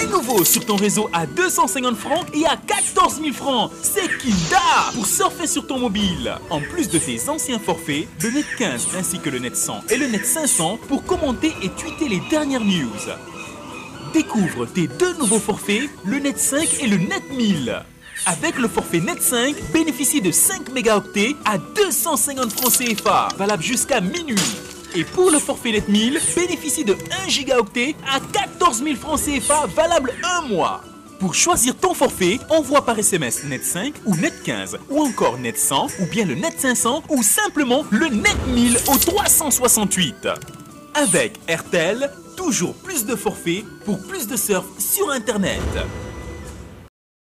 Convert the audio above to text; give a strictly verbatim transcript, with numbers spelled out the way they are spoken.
du nouveau sur ton réseau à deux cent cinquante francs et à quatorze mille francs. C'est Kinda pour surfer sur ton mobile. En plus de tes anciens forfaits, le Net quinze ainsi que le Net cent et le Net cinq cents pour commenter et tweeter les dernières news. Découvre tes deux nouveaux forfaits, le Net cinq et le Net mille. Avec le forfait Net cinq, bénéficie de cinq mégaoctets à deux cent cinquante francs C F A, valable jusqu'à minuit. Et pour le forfait Net mille, bénéficie de un gigaoctet à quatorze mille francs C F A, valable un mois. Pour choisir ton forfait, envoie par S M S Net cinq ou Net quinze, ou encore Net cent, ou bien le Net cinq cents, ou simplement le Net mille au trois cent soixante-huit. Avec R T L, toujours plus de forfaits pour plus de surf sur Internet.